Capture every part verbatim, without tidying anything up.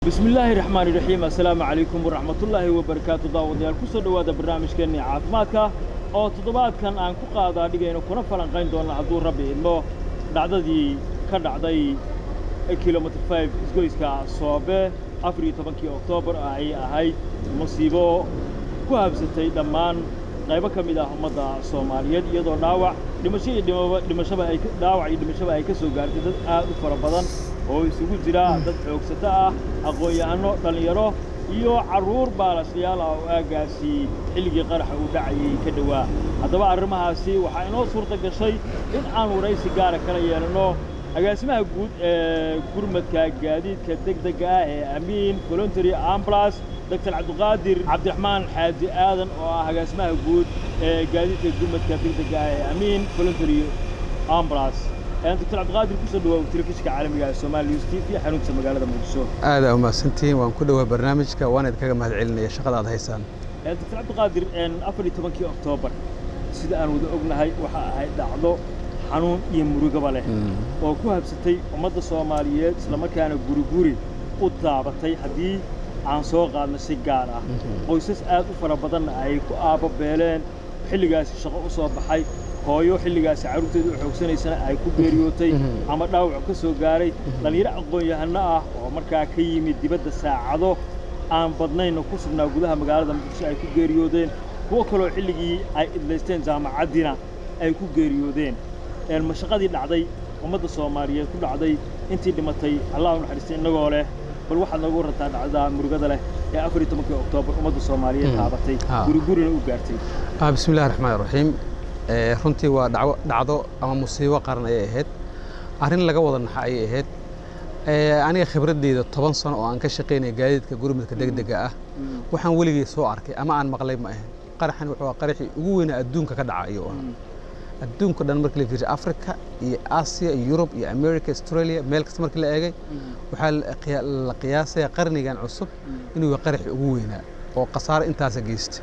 بسم الله الرحمن الرحيم السلام عليكم ورحمة الله وبركاته داوديال كسر دواد برنامج كني عافماتك أو تضبط كان عن كقاعدة دقيقة كنا فلان قين دون عدو ربي إنه دعدي كذا عدي كيلومتر خمسة إسقيس كصوابه أفريقيا طبعا كي أكتوبر أي هاي مصيبة كواب ستة دمان غيبة كميدا هم دا سوماليات يدور داوع دمشي دم دمشبه أي داوع دمشبه أي كسر قارتي ده فربضان oo isugu jira dad xoogsata ah aqoon-yahano dhalinyaro iyo caruur baalasyaal ah oo aagaasi xilligii qaraxa uu dhacayay ka dhawaa haddaba arrimahaasi waxa inoo suurta gashay in aan waraysi gaar ah kala yeelano agaasimaha guud ee gurmadka gaadiidka degdega ah ee Amiin Voluntary Ambulance Doctor Cabdiqaadir Cabdiraxmaan Xaaji Aadan oo ah agaasimaha guud ee gaadiidka gurmadka degdega ah ee Amiin Voluntary Ambulance أنت دكتور عبدالقادر كسر دوا وتلفزيون عالمي على الصومال نيوز تي في حنوت مقالة مقدسو. هذا وما سنتين وان كله برنامجك وانا اتكلم هذا العلم يا شغل هذا هيسان. دكتور عبدالقادر إن أفريقيا ثمانية أكتوبر سيد أنا وده أقول هاي وح هاي دعوة حنون يمرق قبله. وكوها بستي ومدة الصوماليات لما كانوا جوري وطابتي حدي عن سوق عن السجارة. ويسس آد وفربضن أي كأب بيلين حل جالس شغل أصاب بحي. hooyo xilligaas caruurteedu u xoogsanaysan ay ku geeriyootay ama dhaawac ka soo gaaray dhalinyaro aqoon-yahano ah oo markaa ka yimid dibadda saacado aan badnayn ku sugnaa gudaha magaalada Muqdisho ay ku geeriyoodeen kuwa kale oo xilligii ay idleysteen jaamacadina ay ku geeriyoodeen ee mashaqadii dhacday ummadda Soomaaliyeed ku dhacday intii dhimatay Allah u naxariisto inagoo leh bal waxa nagu rataa dhacda murugada leh ee afar iyo tobanka Oktoobar ummadda Soomaaliyeed taabatay guri-gurina u gaartay bismillaahir rahmaanir rahiim runtii waa dhacdo dhacdo ama musiibo qaran ay ahayd arrin laga wada naxa ay ahayd aniga khibradeyda toban sano oo aan ka shaqeynay gaadiidka gurmadka degdega ah waxaan weligay soo arkay ama aan maqlay ma ahayn qaraxan wuxuu qaraxii ugu weyn adduunka ka dhacay oo adduunka dhan markii la fiiriyo Afrika iyo Aasiya iyo Yurub iyo America Australia meel kasta markii la eegay waxa la qiyaasay qarnigan cusub inuu yahay qaraxii ugu weynaa oo qasaar intaas geystay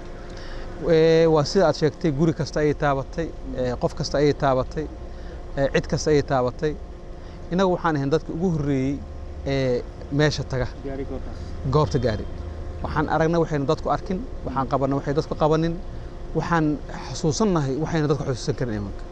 waa sida aad sheegtay guri kasta ay taabatay qof kasta ay taabatay cid kasta ay taabatay inagu waxaan ahayn dadka ugu horeeyay ee meesha taga goobta gaari waxaan aragnay waxayna dadku arkin waxaan qabanay waxay dadku qabanin waxaan xasuusanahay waxayna dadku xasuusan karin imanka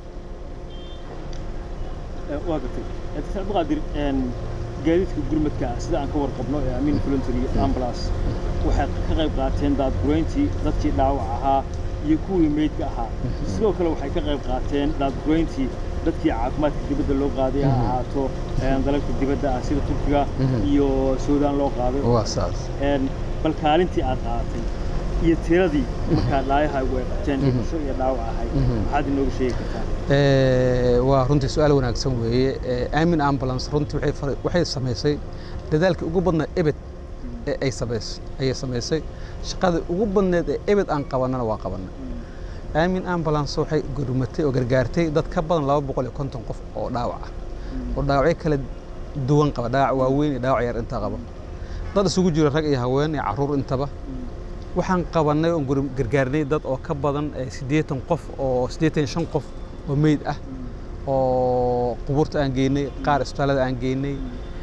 waa gartay dadka Cabdiqaadir een gaadiidka gurmadka sida aan ka warqabno ee Amiin Voluntary Ambulance waxay ka qayb qaateen dad gurayntii dadkii dhaawac ahaa iyo kuwii meydka ahaa sidoo kale waxay ka qayb qaateen dad gurayntii dadkii caafimaadka dibadda loo qaaday ahaato dalalka dibadda ah sida Turkiga iyo Suudaan loo qaaday waa saas een bal kaalintii aad qaadatay iyo tiradii marka dhaayaha ugu qaateen iyo dhaawac ahay maxaad inoogu sheegi kartaa ee waa runtii su'aal wanaagsan weeye Amiin Ambulance runtii waxay waxay sameysay dadaalkii ugu badnaa ebed ay sameysay ay sameysay shaqada ugu badneed ee ebed aan qabanana waa qabanay Amiin Ambulance waxay gurmatay oo gargaartay dad ka badan laba boqol iyo konton qof oo dhaawac ah oo dhaawacyo kala duwan qaba dhaawac waaweyn iyo dhaawac yar inta qaba dad isugu jira rag iyo haween iyo caruur intaba waxaan qabanay oo gargaarnay dad oo ka badan siddeetan qof oo siddeetan iyo shan qof oo meyd ah oo qubuurta aan geynay qaar isbitaalada aan geynay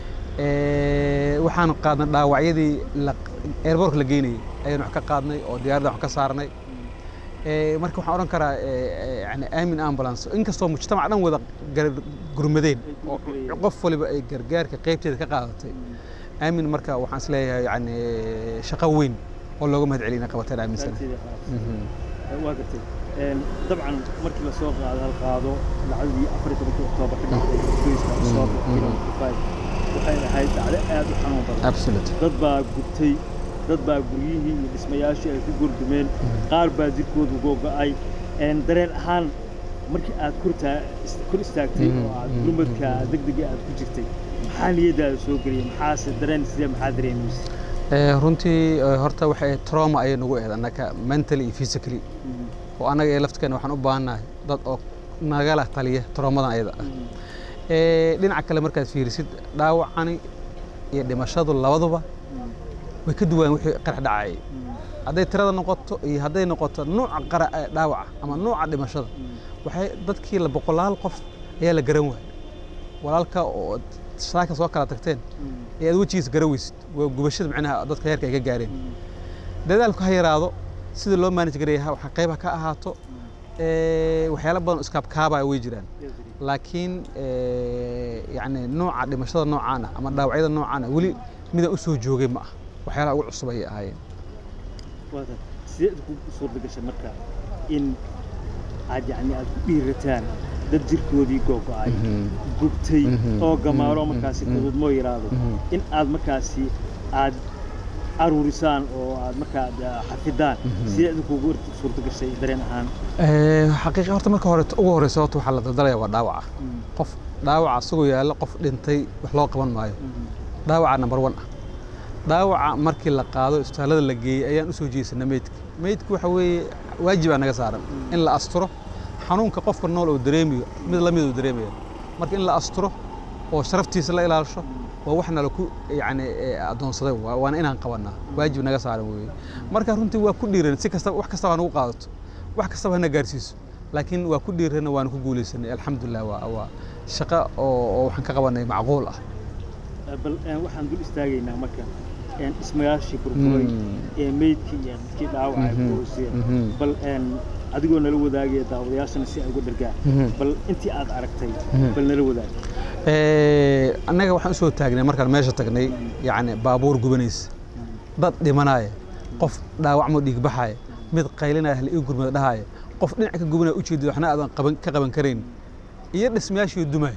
ee waxaan qaadnay dhaawacyadii airport la geynay ayaan wax ka qaadnay oo diyaaradda wax ka saarnay ee marka waxaan oran karaa yani Amiin Ambulance inkastoo mujtamac dhan wada gurmadeen oo qof waliba ay gargaarka qaybteeda ka qaadatay Amiin marka waxaan isleeyahay yani shaqo weyn oo looga mahad celinay qabateen Amiin sana waa gartay طبعا مركز السوق على القاضو العزي أفريقيا أكتوبر كده كويسة السوق كده كفاية وحين هاي على أدو حنون برا absolute ضد بقتي ضد بقريه اسمه ياشي في قردمين قارب ذكود وجوجا أي إن درين حال مركز أذكرتها كل استاكتي وعندهم كدق دق أذكرتي حاليا ده سوق قريب حاسة درين سليم حادرين مش runtii horta waxay trauma ay nagu ahayd anaka mentally iyo physically oo anaga ee laftkana waxaan u baahanahay dad oo nagala taliya traumadan ayada ah ee dhinaca kale markaad fiirisid dhaawacani iyo dhimashadu labaduba way ka duwan wixii qarax dhacay haday tirada noqoto iyo haday noqoto nooca qarax dhaawac ama nooca dhimashada waxay dadkii la boqolaal qof ayaa la garan waayay walaalka oo saaka soo kala tagteen ee aad wajigiisa garaweysid waa gubashada macnaha dadka heerka ay ka gaareen dadaalku ha yaraado sida loo manage gareeyahay waxa qayb ka ahaato ee waxyaalo badan iskaab kaaba way jiraan laakiin ee yani nooca dhimashada noocana ama dhaawacyada noocana wali mid u soo joogay ma ah waxyaalaha ugu cusub ay ahaayeen wada sidee ku soo degashay marka in aad yani aad ku dhiirataan dad jirkoodii go'ay gubtay oo gamaaro markaasi fudud moo yiraahdo in aad markaasi aad aruurisaan oo aad markaa xafidaan sidee ku suurto gashay dareen ahaan ee xaqiiqo horta marka hore ugu horeyso waxa la daldalaya waa dhaawaca qof dhaawaca asagoo yaala qof dhintay wax loo qaban maayo dhaawaca number one ah dhaawaca markii la qaado isbitaalada la geeyay ayaan u soo jeesanay meydka meydku waxa weeye waajib aan naga saaran in la asturo xanuunka qofka nool oo dareemiyo mid la mid oo dareemayo marka in la asturo oo sharaftiisa la ilaalisho waa waxna la ku yaani adoonsaday waana inaan qabanaa waajib naga saaran weeye marka runtii waa ku dhiiran si kasta wax kasta waan ugu qaadato wax kasta wana gaarsiiso laakiin waa ku dhiiran waan ku guuleysanay alxamdulillah waa waa shaqo oo waxaan ka qabanay macquul ah bal waxaan dul istaagaynaa marka een ismaashi burburay ee meydkii iyo dadkii dhaawacay boosay bal een adigoo nala wadaagay daawadayaashana si ay ugu dhargaan bal intii aad aragtay bal nala wadaag ee anaga waxaan soo taagnay markaan meesha tagnay yaani baabuur gubanays dad dhimanay qof dhaawac ma dhiig baxay mid qaylinay hal ii gurmad dhahay qof dhinac ka gubanay u jeedo waxna aadan qaban ka qaban kareyn iyo dhismayaashii dumay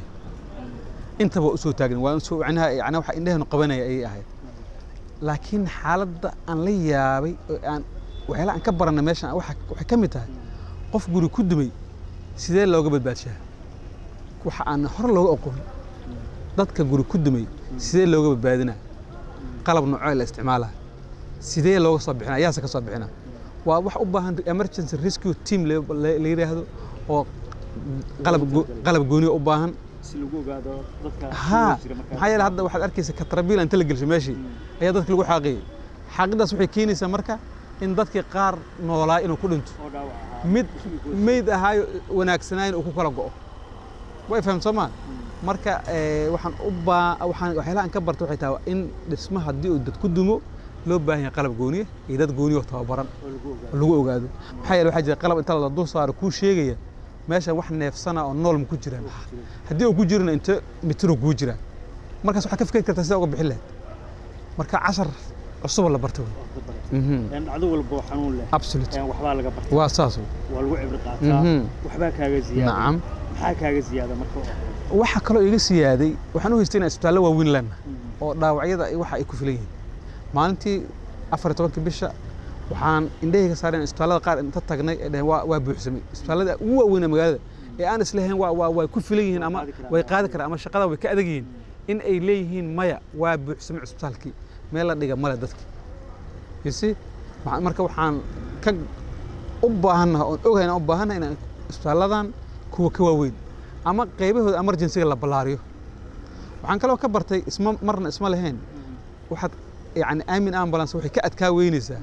intaba u soo taagnay waan soo wacnaha yaani waxa indheenu qabanay ay ahayd laakiin xaaladda aan la yaabay oo aan waxyaalaha aan ka baranay meeshan waxa waxa ka mid tahay qof guri ku dumay sidee looga badbaadshaa waxa aan hor looga aqoon dadka guri ku dumay sidee looga badbaadinaa qalab nooc la isticmaalaa sidee looga soo bixinaa yaasa ka soo bixinaa waa wax u baahan emergency rescue team la yiraahdo oo qalab qalab gooni u baahan si lagu ogaado dadka ha maxay yahay hadda waxaad arkaysaa katrabiil inta la gelshay meeshii ayaa dadka lagu xaqiyay xaqidaas waxay keenaysaa marka in dadkii qaar noolaa inuu ku dhinto mid meyd ahaayo wanaagsanayn uu ku kala go'o way fahamsamaa marka waxaan u baa waxaan waxyaalaha aan ka bartay waxay tahay in dhismaha haddii uu dad ku dumo loo baahan yahay qalab gooniye iyo dad gooniye oo tababaran oo lagu ogaado maxay yahay waxa jira qalab inta la dul saaro ku sheegaya meesha wax neefsana oo nool ma ku jiraan haddii uu ku jirna inta mitro ku jira markaas waxa ka fikir kartaa sida uga bixin lahayd marka cashar cusub la bartay een dhacdo walba xanuun leh absolute een waxba laga bartay waa saas waa lagu cibr qaataa waxba kaaga ziyaada nacam maxaa kaaga ziyaada marka waxa kale oo iga siyaaday waxaan u haystay isbitaallo waaweyn lana oo dhaawacyada waxa ay ku filan yihiin maalintii afar iyo tobanka bisha waxaan indhahayga saareen isbitaallada qaar inta tagnay ee waa waa buuxsamay isbitaallada ugu waaweyn magaalada ee aan islahayn waa waa way ku filan yihiin ama way qaadi karaan ama shaqada way ka adag yihiin in ay leeyihiin maya waa buuxsamay isbitaalkii meel la dhiga male dadka yisi marka waxaan ka u baahanahay oo ogayna u baahanahay in isbitaalladan kuwa ka waaweyn ama qaybahooda emergency la balaariyo waxaan kaloo ka bartay isma marna isma lahayn waxaad yaani aamin ambulance waxay ka adkaa weynaysaa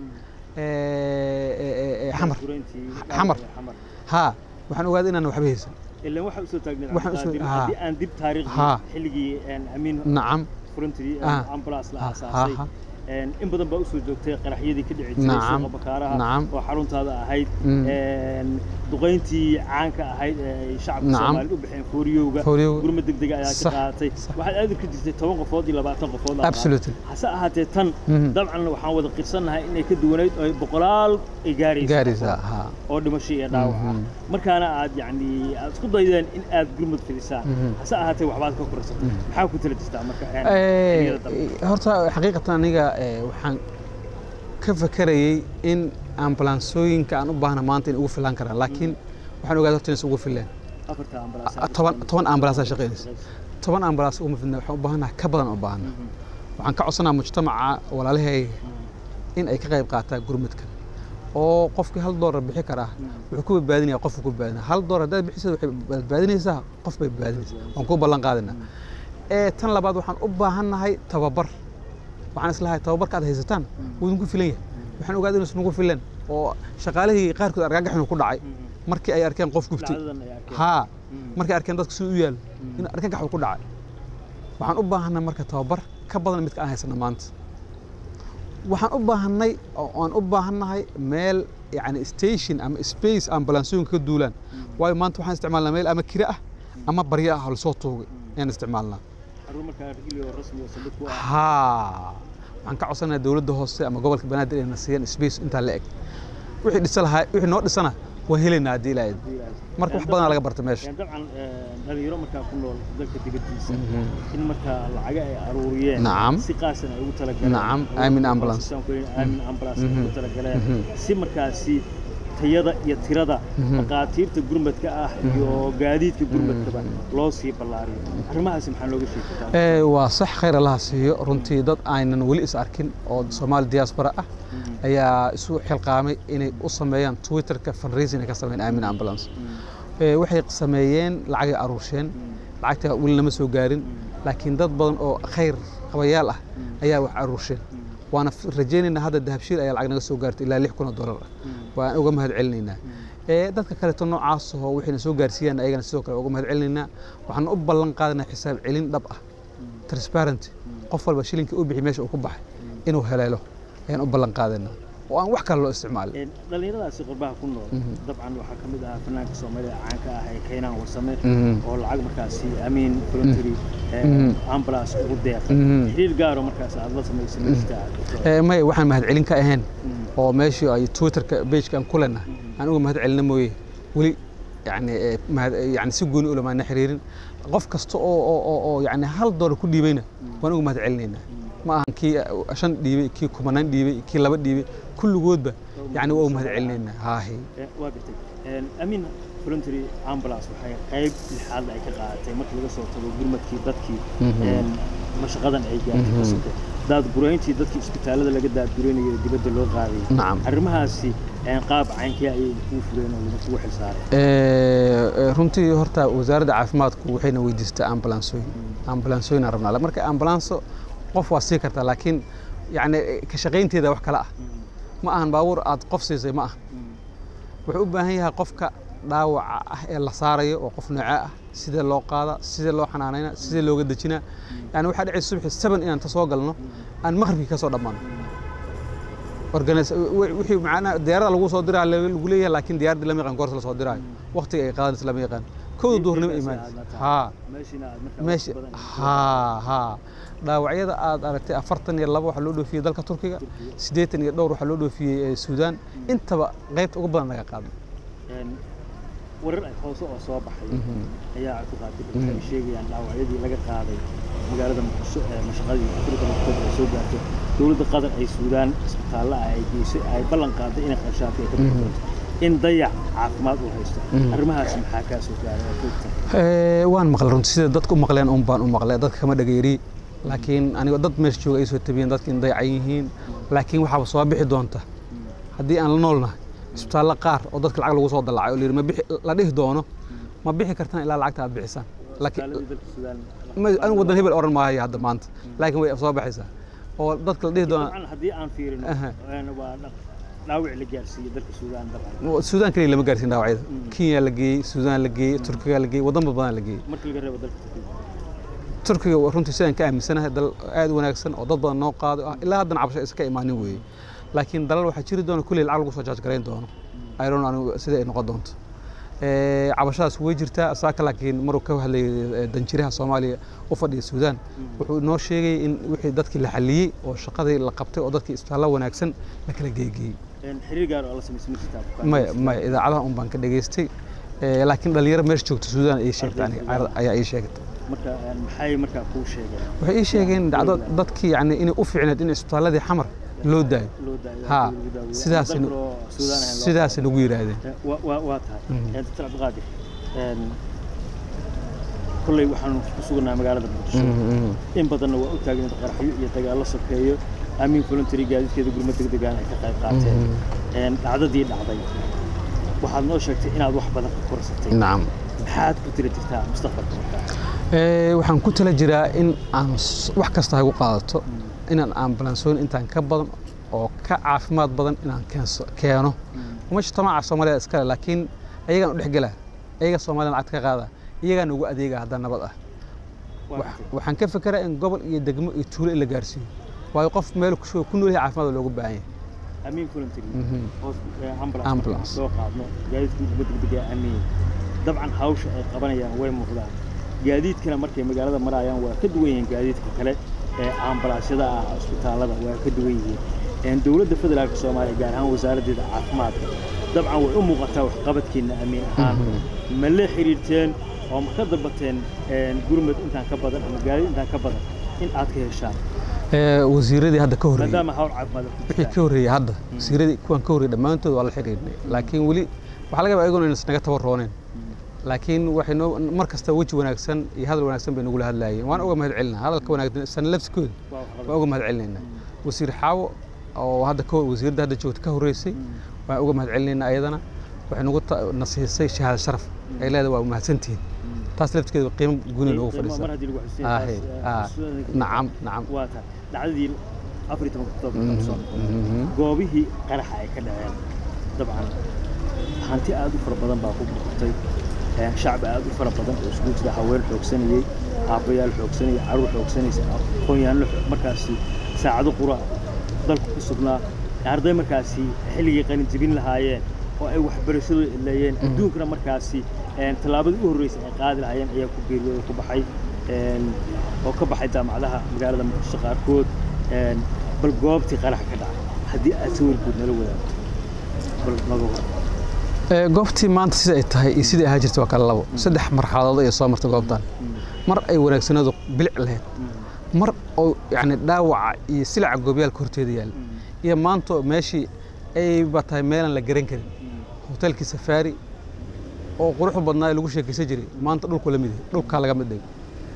ee xamar xamar ha waxaan ogaaday inaan waxba haysan ilaa waxa u soo taagnaa hadii aan dib taariikhda xilligii aan amiin nacam frontier ambulance la asaasay in badan baa u soo joogtay qaraxyadii ka dhici jiray suuqa bakaaraha oo xaruntaada ahayd duqeyntii caanka ahayd ee shacabka Soomaaliyeed u bixeen Fooriyowga gurmad degdeg ah ayaa ka qaadatay waxaad aad ka jirtay toban qofood iyo labaatan qofood absolutely hase ahaatee tan dabcan waxaan wada qirsanahay inay ka duwaneyd oo boqolaal ay gaarayso gaaraysa ha oo dhimasho iyo dhaawac markaana aad yaani aad isku daydeen in aad gurmad fidisaan hase ahaatee waxbaad ka korsatay maxaa ku tala jirtaa marka horta xaqiiqatan aniga waxaan ka fakarayay in ambulansooyinka aan u baahna maanta in ugu filan karaan laakiin waxaan ogaaday horta inay ugu filaan afarta ambulance toban toban ambulance shaqeynaysa toban ambulance ugu fidna waxaan u baahanahay ka badan u baahna waxaan ka codsanayaa mujtamaca walaalahay in ay ka qayb qaataan gurmadka oo qofkii hal doolar bixi kara wuxuu ku badbaadinayaa qofku ku badbaadina hal doolar hadaad bixiso waxay badbaadinaysaa qof bay badbaadinaysaa waan ku ballan qaadinaa ee tan labaad waxaan u baahanahay tababar waxaan islahay tababarka aad haysataan wuu ku filan yahay waxaan ogaaday inuu isnugu filan oo shaqaalihii qaarkood argagax inuu ku dhacay markii ay arkeen qof gubtay ha markii arkeen dadku si u yaal in argagax uu ku dhacay waxaan u baahanay marka tababar ka badan midka aan haysano maanta waxaan u baahanay oo aan u baahannahay meel yani station ama space ambalansooyinka ka duulaan waayo maanta waxaan isticmaalnaa meel ama kira ah ama barya ah oo lasoo tuugay ayaan isticmaalnaa haa waxaan ka codsanayaa dowladda hoose ama gobolka banaadir inay na siiyaan space intaa la eg wixii dhisa lahaa wixii noo dhisana waan helaynaa haddii ilaahay marka wax badan laga barta meesha dabcan dhalinyaro markaa ku nool dalka dibaddiisa in markaa lacaga ay aruuriyeen nacam si qaasan ay ugu talagaleen nacam aamin ambulance aamin ambulance ay ugu talagaleen si markaasi tayada iyo tirada maqaatiirta gurmadka ah iyo gaadiidka gurmadkaba loo sii ballaariyo arrimahaasi maxaa looga sheegtaa ee waa sax khayr Allah siiyo runtii dad aynan wali is arkin oo Soomaali diaspora ah ayaa isu xilqaamay inay u sameeyaan Twitterka fundraising ka sameeyaan aamin ambulance ee waxay sameeyeen lacag aruursheen lacagta wali lama soo gaarin laakiin dad badan oo khayr qabayaal ah ayaa wax aruursheen waana rajeynayna hadda dahabshiil ayaa lacag naga soo gaartay ilaa lix kun oo dollar waan uga mahad celinaynaa ee dadka kale to noocaas oo wixii soo gaarsiiyaan ayagana sidoo kale uga mahad celinaynaa waxaan u ballan qaadnaa xisaab celin dhab ah transparent qof walba shilinka uu bixi meesha uu ku baxay inuu heleelo ayaan u ballan qaadaynaa oo aan wax kale loo isticmaalin dhalinyaradaasi qurbaha ku nool dabcan waxaa ka mid ah fanaanka Soomaaliya caanka ah ee Keenan Warsame oo lacag markaasi amiin voluntary ambulance ugu deeqay xiriir gaar ah markaas aad la sameysay ee may waxaan mahad celin ka ahayn oo meeshii ay Twitterka page-kan ku leenahay aan uga mahad celina mooyee wali yani yani si gooni u lama xiriirin qof kasta oo oo oo yani hal dollar ku dhiibayna waan uga mahad celinaynaa ma ahan kii shan dhiibay kii kumanaan dhiibay kii laba dhiibay kulligoodba yani waa u mahad celinaynaa haahi waa gartay amiin voluntary ambulance waxay qayb lixaad ay ka qaadatay markii laga soo tago gurmadkii dadkii mashaqadan ay gaartay dad gurayntii dadkii isbitaalada laga daadgureynayay dibadda loo qaaday arrimahaasi qaab caynkii ay ku fureen oo lagu xilsaaray ee runtii horta wasaaradda caafimaadku waxayna weydiistay ambulance ambulance aan rabnaa marka ambulance qof waa sii kartaa laakiin yani ka shaqaynteeda wax kala ah ma ahan baabuur aad qof siisay ma aha wuxuu u baahan yahay qofka dhaawaca ah ee la saarayo oo qof nooca ah sida loo qaada sida loo xanaanayna sida looga dajina yani waxa dhacay subax seven inaan ta soo galno aan maqribkii ka soo dhamaano organize wixii macna diyaarada lagu soo diraa lagu leeyahay laakiin diyaaradda lama yaqaan goorta la soo diraayo waqtiga ay qaadayso lama yaqaan kooda duhurnimo imaan ha meesha ha ha dhaawacyada aad aragtay afartan iyo laba waxa loo dhoofiyay dalka Turkiga siddeetan iyo dhowr waxa loo dhoofiyay Suudaan intaba qaybta ugu badan laga qaaday warar ay hoos oo soo baxay ayaa ku qaatay dadka sheegayaan dhaawacyadii laga qaaday magaalada Muqdisho ee mashaqadii Turkiga ay soo gaartay dawladda Qatar ay Suudaan isbitaal ay geysay ay ballan qaaday in qarshaadka ay ka bixiso in dayac caafimaad u haysto arrimahaas maxaa ka soo gaaray ee waan maqal runtii sida dadku maqleen un baan u maqlay dadka kama dhageeri laakiin aniga dad meesha jooga ay soo tabiyeen dadka in dayac yihiin laakiin waxa soo bixi doonta haddii aan la noolnahay isbitaal qaar oo dadka lacag lagu soo dalacay oo ma bixi la dhigi doono ma bixi kartaan ilaa lacagta aad bixisaan laakiin aan wadan hebel oran maayo hadda maanta laakiin way soo baxaysaa oo dadka la dhigi doono haddii aan fiirino waa dhaawac la gaarsiiyay dalka Suudaan dabcan Suudaan kaliya lama gaarsiin dhaawacyada Kenya la geeyay Suudaan la geeyay Turkiga la geeyay wadamo badan la geeyay markii laga reebo dalka Turkiga runtii sidaan ka aaminsanahay dal aad wanaagsan oo dad badan noo qaaday ilaa haddana cabasho iska imaanin weeye laakiin dalal waxa jiri doona kulli lacag lagu soo jaaj gareyn doono ayroon anigu sida ay noqon doonto ee cabashadaas way jirtaa asaaka laakiin maruu ka hadlay danjiraha Soomaaliya u fadhiya Suudaan wuxuu noo sheegay in wixii dadkii la xaliyay oo shaqadii la qabtay oo dadkii isbitaal wanaagsan la kala geeyay xiriir gaar ah oo la sameeyay jirtaa ma ma idaacadaha un baan ka dhageystay ee laakiin dhalinyaro meesha joogta Suudaan ay sheegtay ayaa ay sheegtay marka maxay marka ku sheegeen waxay ii sheegeen dhacdo dadkii yani inay u fiicneed in isbitaaladii xamar loo daayo ha sidaas sidaas nagu yiraahdeen waa waa tahay doctor Abdiqaadir een kullay waxaan ku sugnaa magaalada Muqdisho in badan waa u taagan qaraxyo iyo dagaalo sokeeyo amiin voluntary gaadiidkeeda gurmad degdeg ah ay ka qayb qaateen een dhacdadii dhacday waxaad noo sheegtay inaad wax badan ka korsatay nacam maxaad ku tiri jirtaa mustaqbalka ee waxaan ku tala jiraa in aan wax kasta ay u qaadato inaan ambulance intaan ka badan oo ka caafimaad badan inaan keeno mujtamaca Soomaaliya iska laakiin ayaga u dhexgala ayaga Soomaaliya lacag ka qaada iyaga ugu adeega hadda nabad ah waxaan ka fikiraa in gobol iyo degmo iyo tuulo la gaarsiiyo waayo qof meel ku nool yahay caafimaad loogu baahan yahay amiin voluntary oo ambulance soo qaadno gaadiidka degdega amiin dabcan hawsha ay qabanayaan way muuqdaan gaadiidkana markay magaalada marayaan waa ka duwan yihiin gaadiidka kale ee ambalaasyada ah isbitaalada waa ka duwan yihiin dowladda federaalka Soomaaliya gaar ahaan wasaaradda caafimaadka dabcan way u muuqataa wax qabadkiina amiin ahaan ma la xiriirteen oo ma ka dalbateen gurmad intaan ka badan ama gaadiid intaan ka badan in aad ka heshaan ee wasiiradii hadda ka horeeyay maadaama hawl caafimaad wixii ka horeeyay hadda wasiiradii kuwan ka horeeyay dhamaantood waa la xiriirnay laakiin wali waxa laga yaabaa ayagoon inay naga tabarooneen laakiin waxay noo mar kasta waji wanaagsan iyo hadal wanaagsan bay nagu hadlaayeen waan uga mahad celinaa hadalka wanaagsan san lafskooda waan uga mahad celinaa wasiir xaawo oo hadda ka wasiirada hadda joogta ka horeysay waan uga mahad celinaa ayadana waxay nagu nasiisay shahaad sharaf ay leedahay waa mahadsantihiin taas lafteeda qiimo gooni loogu fadhiisto mar hadii lagu xuseen taas nacam nacam waa ta dhacdadii afar iyo toban Oktoobar goobihii qaraxa ay ka dhaceen dabcan hanti aad u fara badan baa ku burburtay shacab aad u fara badan oo isku jira haween xoogsanayay aabayaal xoogsanayay caruur xoogsanayay aqoon-yahanno markaasi saacado qura dalku ku sugnaa arday markaasi xilligii qalin jabin lahaayeen oo ay waxbarashadu ilayeen adduunkana markaasi talaabadii u horeysay ay qaadi lahaayeen ayaa ku geeriyooday ku baxay oo ka baxay jaamacadaha magaalada Muqdisho qaarkood bal goobtii qarax ka dhacay haddii aad sawir guud nala wadaagto bal naga hor ee goobtii maanta sida ay tahay iyo sida ay ahaa jirtay waa kala labo saddex marxaladood ay soo martay goobtan mar ay wanaagsanado bilic lahayd mar oo yani dhaawaca iyo silaca goobyaalka horteeda yaal iyo maanta meeshii ay batay meelan la garan karin hotelkii Safari oo quruxda badnaa lagu sheekaysan jiray maanta dhulku la mid yahay dhulka laga mid yahay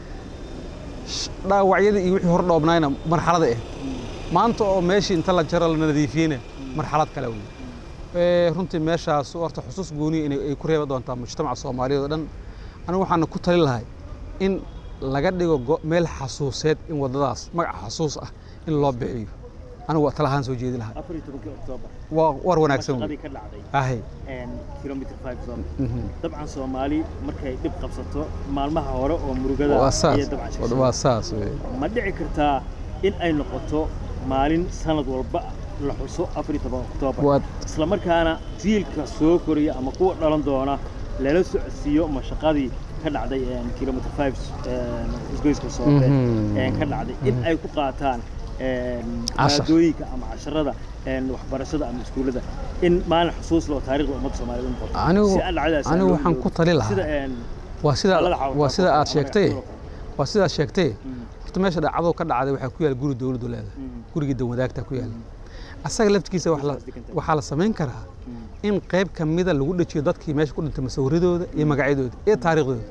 dhaawacyada iyo wixii hor dhoobnayna marxalada ah maanta oo meeshii inta la jaro la nadiifiyeen marxalad kale weey ee runtii meeshaas horta xusuus gooni in ay ku reeba doontaa mujtamaca Soomaaliyeed oo dhan anigu waxaan ku tali lahay in laga dhigo meel xasuuseed in wadadaas magac xasuus ah in loo bixiyo anigu talahaan soo jeedi lahaa afar iyo toban Oktoobar waa war wanaagsan qadii ka dhacday ahay een kilometer five zone dabcan Soomaali markay dib qabsato maalmaha hore oo murugada iyo dabcan waa saas ma dhici kartaa in ay noqoto maalin sanad walba la xuso afar iyo toban Oktoobar isla markaana jiilka soo koriya ama kuwa dhalan doona lala socodsiiyo mashaqadii ka dhacday een kilometer five een isgoyska Soomaali een ka dhacday in ay ku qaataan maadooyinka ama casharada waxbarashada ama iskuulada in maalin xusuus loo taariikhda ummadda Soomaaliyeed u noqoto anigu anigu waxaan ku tali lahaa waa sida waa sida aad sheegtay waa sida aad sheegtay horta meesha dhacdo ka dhacday waxa ku yaal guri dawladdu leedahay guriga dawladaagta ku yaal asaga laftiisa wax la waxa la sameyn karaa in qayb kamida lagu dhajiyo dadkii meesha ku dhintay masawiradooda iyo magacyadooda iyo taariikhdooda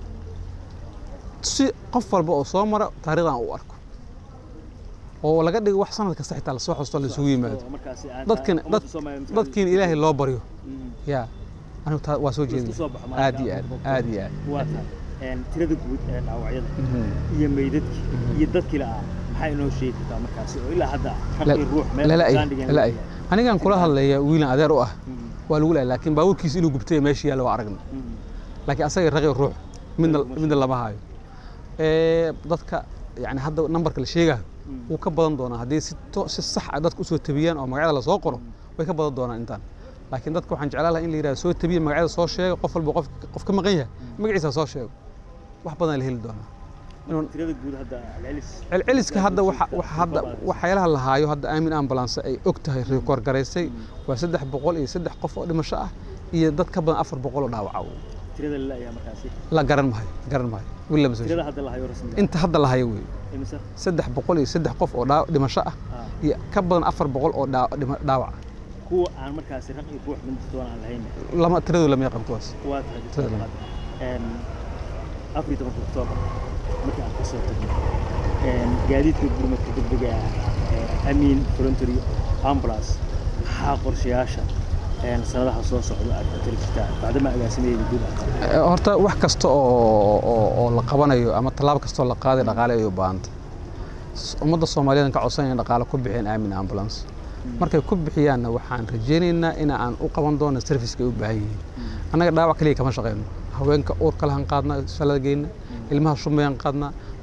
si qof walba oo soo mara taariikhdan u arko oo laga dhigo wax sanad kasta xitaa la soo xusto la isugu yimaado dadkan dadkiin ilaahay loo baryo ya anigu waa soo jeedin aad iyo aad aad iyo aad waa een tirada guud ee dhaawacyada iyo meydadkii iyo dadkii la maxay inoo sheegi kartaa markaasi oo ilaa hadda raqi ruux meel gaandhigan la anigan kula hadlaya wiilan adeer u ah waa lagu leeyahay laakiin baabuurkiisa inuu gubtay meeshii yaalo waa aragna laakiin asaga raqi ruux midna midna lama hayo ee dadka yani hadda numberka la sheegayo uu ka badan doona hadii si si sax ah dadku soo tabiyaan oo magacyada la soo qoro way ka badan doonaan intaan laakiin dadku waxaan jeclaan lahaa in la yiraahdo soo tabiyo magacyada soo sheego qof walba qof qof ka maqan yahay magaciisa soo sheego wax badan la heli doona inuu tirada guud hadda celcelis celceliska hadda waxa waxa hadda waxyaalaha la haayo hadda aamin ambulance ay og tahay record gareysay waa saddex boqol iyo saddex qof oo dhimasho ah iyo dad ka badan afar boqol oo dhaawac ah tirada la ayaa markaasi la garan maayo garan maayo willa masoo tirada hadda la hayo rasmi inta hadda la hayo weey imisa saddex boqol iyo saddex qof oo dhimasho ah iyo ka badan afar boqol oo dhaawac kuwa aan markaasi raqi ruux min doona aan lahayn lama tiradu lama yaqaan kuwaas waa tahay een afar iyo toban Oktoobar markii aan ka soo tagnay een gaadiidka gurmadka degdega ah amiin voluntary ambulance ha qorshayaasha een sanadaha soo socda aad ka tirtirtaa bacdama agaasimeeyay guud horta wax kasta oo oo la qabanayo ama talaab kasta oo la qaaday dhaqaale ay u baahanta ummadda Soomaaliyeed ka codsan in dhaqaale ku bixiyaan aamin ambulance markay ku bixiyaanna waxaan rajaynaynaa in aan u qaban doono service-ka u baahan yihiin anaga dhaawac kaliya kama shaqeyno haweenka uurka lahan qaadna salaadgeena ilmaha shumayaan qaadna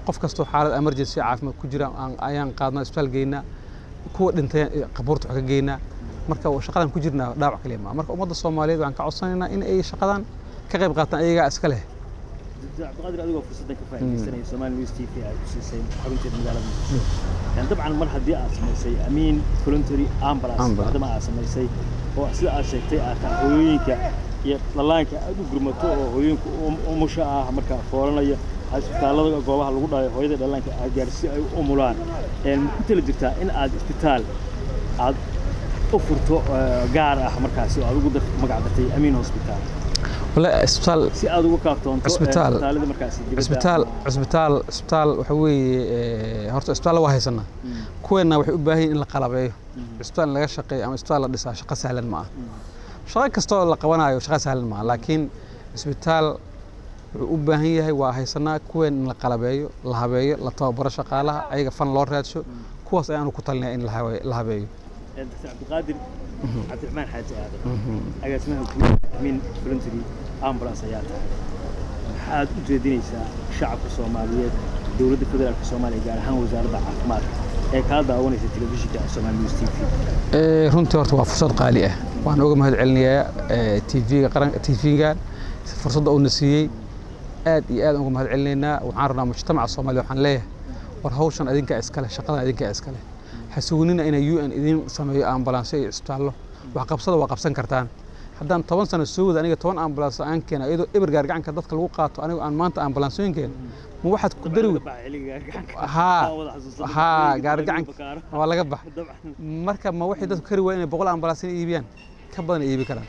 qof kastoo xaalad emergency caafimaad ku jira ayaan qaadnaa isbitaal geynaa kuwa dhintay qabuurta wax ka geynaa marka shaqadan ku jirnaa dhaawac kaliya ma marka ummadda Soomaaliyeed waxaan ka codsanaynaa in ay shaqadan ka qayb qaataan ayaga iska leh عبد القادر أديكوا فرصتك كفاية سنة سومال نيوز تي في سي حرونتي المجال يعني طبعا مرة دي أسمي سي أمين فولنتري أمبراس هذا ما أسمي سي هو أصل أشياء تي أكا هوينك يا لالانك أدو جرمتو هوينك ومشاة مركا فورنا يا هسبتالله جواه الوضع هويدا لالانك أجارسي أمولان يعني أنت اللي جبتها إن عاد إسبتال عاد أفرتو جار مركاسي أدو جد مقعدتي أمين هوسبتال ولا اسبتال سي ادو وكافتون اسبتال اسبتال اسبتال اسبتال وحوي horta اسبتال waa haysana kuweena waxay u baahan in la qalabeeyo اسبتال laga shaqeeyo ama اسبتال la dhisaa shaqo sahlan ma aha shaqo kasto la qabanayo shaqo sahlan ma aha laakiin اسبتال wuxuu u baahan yahay waa haysana kuween in la qalabeeyo la habeeyo la tababaro shaqaalaha ayaga fan loo raadsho kuwaas ayaanu ku talinay in la habeeyo دكتور عبد القادر عبد الرحمن حاج آدم أجا اسمه من فولنتري أمبراس ياتا حاد جدينيسا شعب الصومالية دولة الفدرالية الصومالية قال هان وزارة العافمات هيك هذا أول شيء تلفزيون تاع الصومال نيوز تي في runtii horta waa fursad qaali ah waan uga mahad celinayaa TV qaran TV gaan fursadda uu nasiiyay aad iyo aad uga mahad celinaynaa waxaan rabnaa mujtamaca Soomaaliya waxaan leeyahay war hawshan adinka iska leh shaqada adinka iska leh حسونينا إن يو إن إذن سمي أمبلانسي استعلو وقبصة وقبصن كرتان حتى طبعا سنة السود أنا طبعا أمبلانس أنا كان إذا إبرجع عن كذا الوقت أنا أنا ما أنت أمبلانسين كان مو واحد قدروا ها ها جارجع عن ولا جبح مركب ما واحد ذكر وين بقول أمبلانسين إيبيان كبرنا إيبي كلام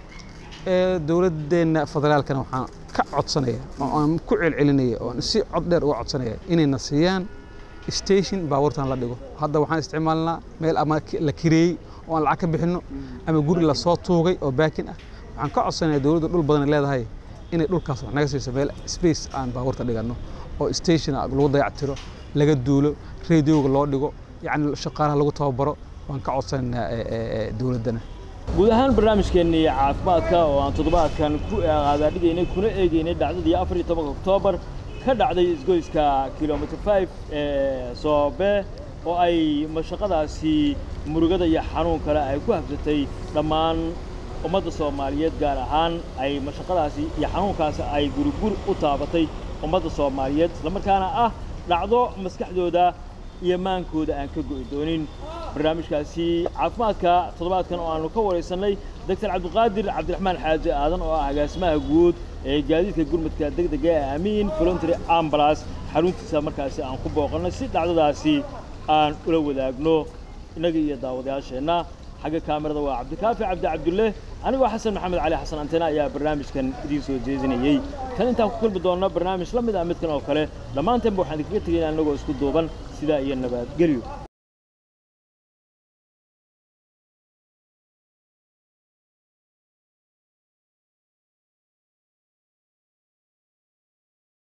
دولة دين فضلال كانوا كعد صنية كعل علنية ونسي عدر وعد صنية إني نسيان ستيشن باورتان لا dhigo hadda waxaan isticmaalnaa meel ama la kireey oo aan lacag ka bixino ama guri la soo toogay oo baakin ah waxaan ka codsanayaa dawladda dhul badan leedahay inay dhulkaas wax naga siiso meel space aan baawarta dhigano oo station lagu dayactiro laga duulo radio-ga loo dhigo yani shaqaalaha lagu tababaro waan ka codsanayaa dawladdana guud ahaan barnaamijkeennii caafimaadka oo aan toddobaadkan ku qaadaadhigaynay kuna eegaynay dhacdadii afar iyo tobanka Oktoobar ka dhacday isgoyska kilometer five ee Soobe oo ay mashaqadaasi murugada iyo xanuun kale ay ku habsatay dhammaan ummadda Soomaaliyeed gaar ahaan ay mashaqadaasi iyo xanuunkaas ay gurgur u taabatay ummadda Soomaaliyeed isla markaana ah dhacdo maskaxdooda iyo maankooda aan ka go'i doonin barnaamijkaasi caafimaadka toddobaadkan oo aanu ka wareysanay دكتور عبد القادر عبد الرحمن حاج آدم oo agaasimaha guud ee gaadiidka gurmadka degdega ah Amiin Voluntary Ambulance xaruntiisa markaasi aan ku booqanay si dhacdadaasi aan ula wadaagno inaga iyo daawadayaasheena xagga kaamirada waa Cabdikaafi Cabdi Cabdulle aniga Xasan Maxamed Cali Xasan Antena ayaa barnaamijkan idin soo jeedinayay tan intaan ku kulmi doona barnaamij la mid ah midkan oo kale dhamaanteen waxaan idinkaga tagaynaa anagoo isku duuban sida iyo nabad geliyo